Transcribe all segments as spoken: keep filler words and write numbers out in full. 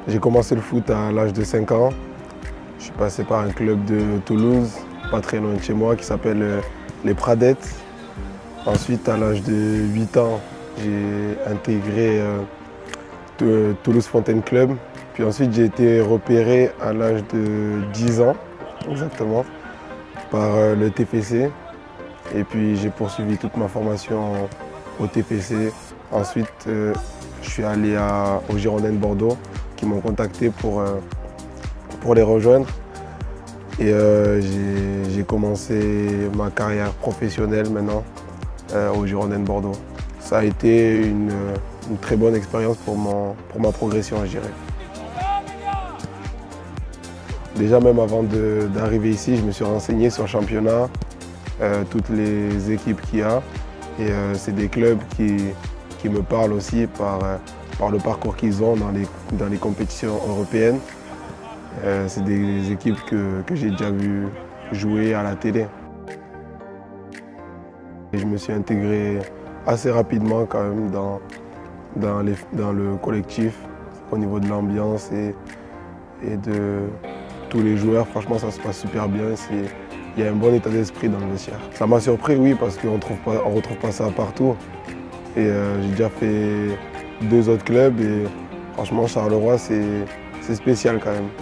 J'ai commencé le foot à l'âge de cinq ans. Je suis passé par un club de Toulouse, pas très loin de chez moi, qui s'appelle euh, les Pradettes. Ensuite, à l'âge de huit ans, j'ai intégré euh, Toulouse Fontaine Club. Puis ensuite, j'ai été repéré à l'âge de dix ans, exactement, par euh, le T F C. Et puis, j'ai poursuivi toute ma formation au T F C. Ensuite, euh, je suis allé à, aux Girondins de Bordeaux, qui m'ont contacté pour, euh, pour les rejoindre. Et euh, j'ai commencé ma carrière professionnelle maintenant euh, aux Girondins de Bordeaux. Ça a été une, une très bonne expérience pour, mon, pour ma progression, je dirais. Déjà, même avant d'arriver ici, je me suis renseigné sur le championnat, euh, toutes les équipes qu'il y a. Et euh, c'est des clubs qui, qui me parlent aussi par, euh, par le parcours qu'ils ont dans les, dans les compétitions européennes. Euh, c'est des équipes que, que j'ai déjà vues jouer à la télé. Et je me suis intégré assez rapidement quand même dans, dans, les, dans le collectif, au niveau de l'ambiance et, et de tous les joueurs. Franchement, ça se passe super bien. Il y a un bon état d'esprit dans le vestiaire. Ça m'a surpris, oui, parce qu'on ne retrouve pas ça partout. Et euh, j'ai déjà fait deux autres clubs et franchement, Charleroi, c'est spécial quand même.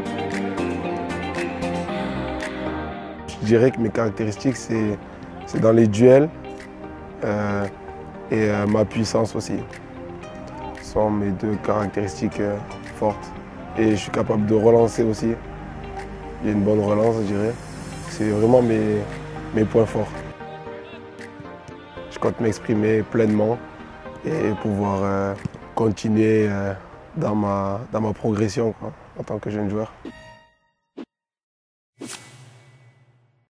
Je dirais que mes caractéristiques, c'est dans les duels euh, et euh, ma puissance aussi. Ce sont mes deux caractéristiques euh, fortes. Et je suis capable de relancer aussi. J'ai une bonne relance, je dirais. C'est vraiment mes, mes points forts. Je compte m'exprimer pleinement et pouvoir euh, continuer euh, dans, ma, dans ma progression quoi, en tant que jeune joueur.